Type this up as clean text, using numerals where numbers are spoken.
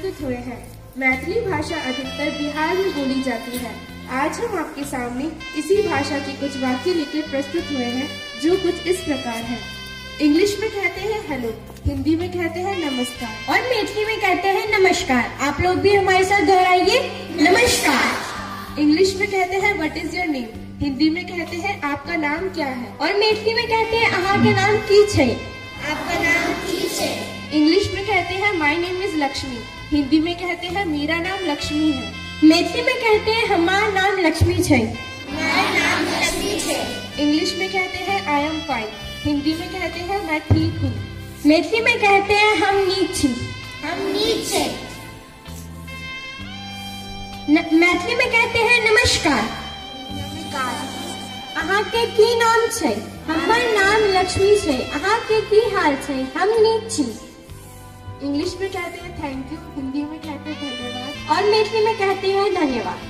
प्रस्तुत हुए हैं। मैथिली भाषा अधिकतर बिहार में बोली जाती है। आज हम आपके सामने इसी भाषा के कुछ वाक्य लेकर प्रस्तुत हुए हैं, जो कुछ इस प्रकार हैं। इंग्लिश में कहते हैं हेलो, हिंदी में कहते हैं नमस्कार और मैथिली में कहते हैं नमस्कार। आप लोग भी हमारे साथ दोहराइए, नमस्कार। इंग्लिश में कहते हैं what is your name, Hindi में कहते हैं आपका नाम क्या है और मैथिली में कहते हैं अहाँ के नाम की छै, आपका नाम की छै। इंग्लिश में कहते हैं my name is Lakshmi, Hindi में कहते हैं मेरा नाम लक्ष्मी है। मैथिली में कहते हैं हमारा नाम लक्ष्मी छै, हमारा नाम लक्ष्मी छै। इंग्लिश में कहते हैं आई एम फाइन, हिंदी में कहते हैं मैं ठीक हूँ। मैथिली में कहते हैं हम नीक छी, हम नीक छै। मैथिली में कहते हैं नमस्कार। नमस्कार। अहाँ के की नाम छै? हमर नाम लक्ष्मी छै। अहाँ के की हाल छै? हम नीक छी। इंग्लिश में कहते हैं थैंक यू, हिंदी में कहते हैं धन्यवाद और मैथिली में कहते हैं धन्यवाद।